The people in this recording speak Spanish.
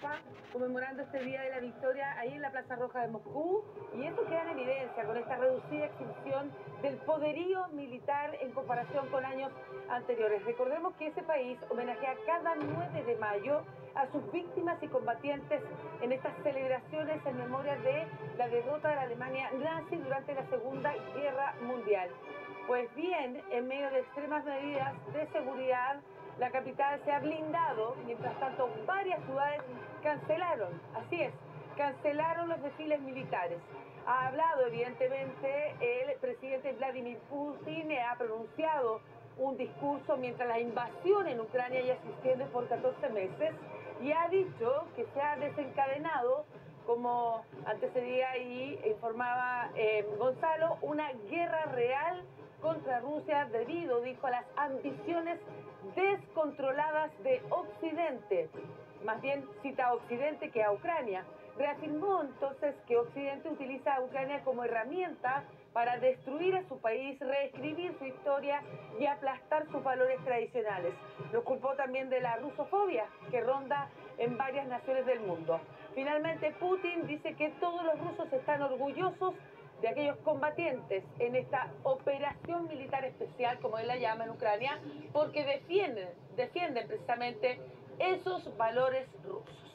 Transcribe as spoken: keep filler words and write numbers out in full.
triunfa conmemorando este día de la victoria ahí en la Plaza Roja de Moscú, y eso queda en evidencia con esta reducida exhibición del poderío militar en comparación con años anteriores. Recordemos que ese país homenajea cada nueve de mayo a sus víctimas y combatientes en estas celebraciones en memoria de la derrota de la Alemania nazi durante la Segunda Guerra Mundial. Pues bien, en medio de extremas medidas de seguridad, la capital se ha blindado. Mientras tanto, varias ciudades cancelaron, así es, cancelaron los desfiles militares. Ha hablado, evidentemente, el presidente Vladimir Putin, ha pronunciado un discurso mientras la invasión en Ucrania ya se extiende por catorce meses, y ha dicho que se ha desencadenado, como antecedía y informaba eh, Gonzalo, una guerra real contra Rusia debido, dijo, a las ambiciones descontroladas de Occidente. Más bien cita a Occidente que a Ucrania. Reafirmó entonces que Occidente utiliza a Ucrania como herramienta para destruir a su país, reescribir su historia y aplastar sus valores tradicionales. Lo culpó también de la rusofobia que ronda en varias naciones del mundo. Finalmente, Putin dice que todos los rusos están orgullosos de aquellos combatientes en esta operación militar especial, como él la llama, en Ucrania, porque defienden, defienden precisamente esos valores rusos.